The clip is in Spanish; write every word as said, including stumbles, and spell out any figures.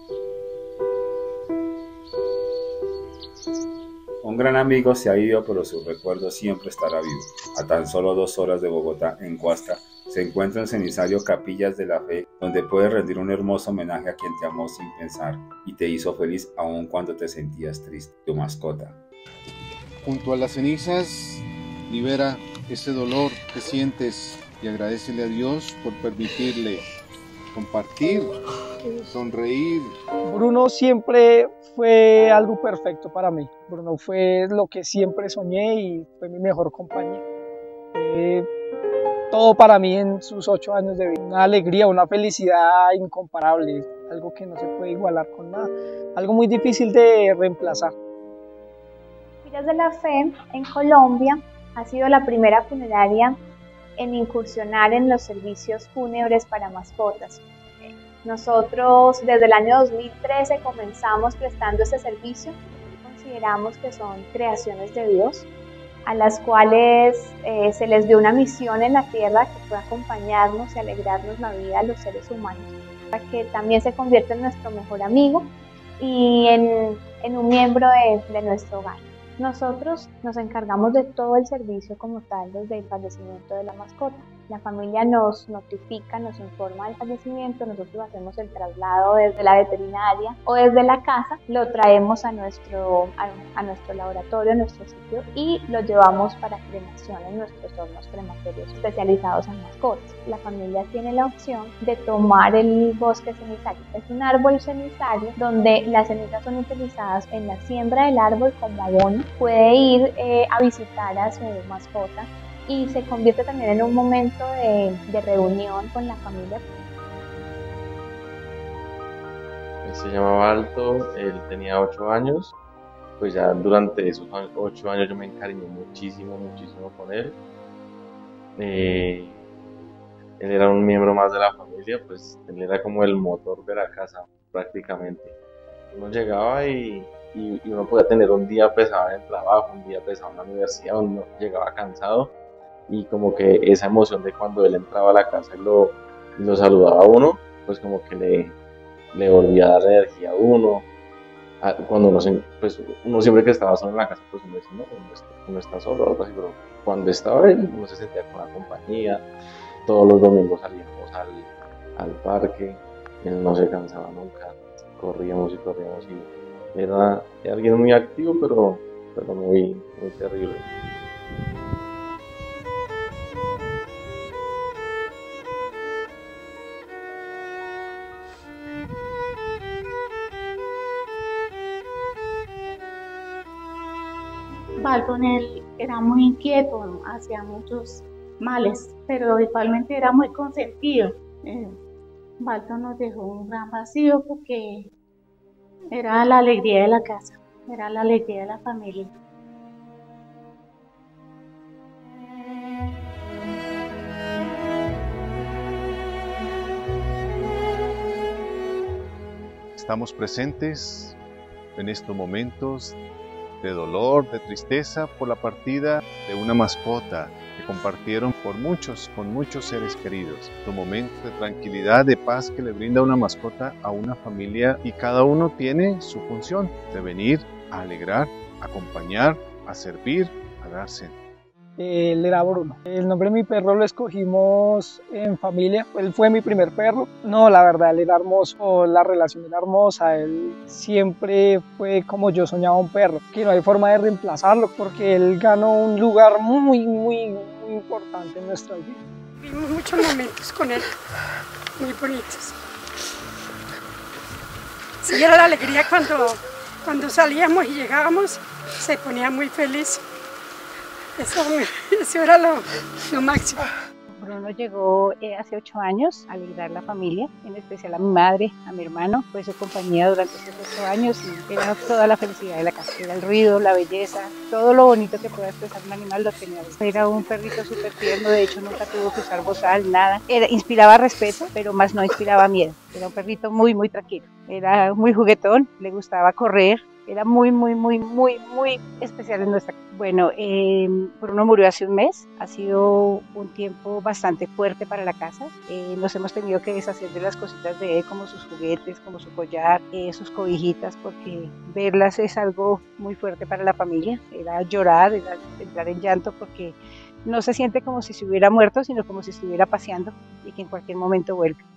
Un gran amigo se ha ido, pero su recuerdo siempre estará vivo. A tan solo dos horas de Bogotá, en Cuasta, se encuentra en Cenizario Capillas de la Fe, donde puedes rendir un hermoso homenaje a quien te amó sin pensar y te hizo feliz aun cuando te sentías triste, tu mascota. Junto a las cenizas, libera ese dolor que sientes y agradécele a Dios por permitirle compartir, sonreír. Bruno siempre fue algo perfecto para mí. Bruno fue lo que siempre soñé y fue mi mejor compañía. Fue todo para mí en sus ocho años de vida. Una alegría, una felicidad incomparable, algo que no se puede igualar con nada. Algo muy difícil de reemplazar. Capillas de la Fe en Colombia ha sido la primera funeraria en incursionar en los servicios fúnebres para mascotas. Nosotros desde el año dos mil trece comenzamos prestando este servicio. Consideramos que son creaciones de Dios, a las cuales eh, se les dio una misión en la tierra que fue acompañarnos y alegrarnos la vida a los seres humanos, para que también se convierta en nuestro mejor amigo y en, en un miembro de, de nuestro hogar. Nosotros nos encargamos de todo el servicio como tal desde el fallecimiento de la mascota. La familia nos notifica, nos informa del fallecimiento, nosotros hacemos el traslado desde la veterinaria o desde la casa, lo traemos a nuestro, a, a nuestro laboratorio, a nuestro sitio y lo llevamos para cremación en nuestros hornos crematorios especializados en mascotas. La familia tiene la opción de tomar el bosque cenizario. Es un árbol cenizario donde las cenizas son utilizadas en la siembra del árbol como abono. Puede ir eh, a visitar a su mascota y se convierte también en un momento de, de reunión con la familia. Él se llamaba Alto, él tenía ocho años, pues ya durante esos ocho años yo me encariñé muchísimo, muchísimo con él. Eh, él era un miembro más de la familia, pues él era como el motor de la casa prácticamente. Uno llegaba y, y, y uno podía tener un día pesado en el trabajo, un día pesado en la universidad, uno llegaba cansado. Y como que esa emoción de cuando él entraba a la casa y lo, lo saludaba a uno, pues como que le, le volvía a dar energía a uno. A, cuando uno, se, pues uno siempre que estaba solo en la casa, pues uno decía, no, uno está, uno está solo o algo así, pero cuando estaba él, uno se sentía con la compañía. Todos los domingos salíamos al, al parque, él no se cansaba nunca, corríamos y corríamos y era, era alguien muy activo, pero, pero muy, muy terrible. Balton él era muy inquieto, hacía muchos males, pero igualmente era muy consentido. Eh, Balton nos dejó un gran vacío porque era la alegría de la casa, era la alegría de la familia. Estamos presentes en estos momentos de dolor, de tristeza por la partida de una mascota que compartieron por muchos, con muchos seres queridos. Un momento de tranquilidad, de paz que le brinda una mascota a una familia y cada uno tiene su función de venir a alegrar, a acompañar, a servir, a darse. Él era Bruno. El nombre de mi perro lo escogimos en familia. Él fue mi primer perro. No, la verdad, él era hermoso. La relación era hermosa. Él siempre fue como yo soñaba un perro. Que no hay forma de reemplazarlo porque él ganó un lugar muy, muy, muy importante en nuestra vida. Vivimos muchos momentos con él, muy bonitos. Sí, era la alegría cuando, cuando salíamos y llegábamos. Se ponía muy feliz. Eso, eso era lo, lo máximo. Bruno llegó eh, hace ocho años a alegrar la familia, en especial a mi madre, a mi hermano. Fue su compañía durante esos ocho años y era toda la felicidad de la casa. Era el ruido, la belleza, todo lo bonito que pueda expresar un animal lo tenía. Era un perrito súper tierno, de hecho nunca tuvo que usar bozal, nada. Era, inspiraba respeto, pero más no inspiraba miedo. Era un perrito muy, muy tranquilo. Era muy juguetón, le gustaba correr. Era muy, muy, muy, muy, muy especial en nuestra casa. Bueno, eh, Bruno murió hace un mes. Ha sido un tiempo bastante fuerte para la casa. Eh, nos hemos tenido que deshacer de las cositas de él, como sus juguetes, como su collar, eh, sus cobijitas, porque verlas es algo muy fuerte para la familia. Era llorar, era entrar en llanto, porque no se siente como si se hubiera muerto, sino como si estuviera paseando y que en cualquier momento vuelve.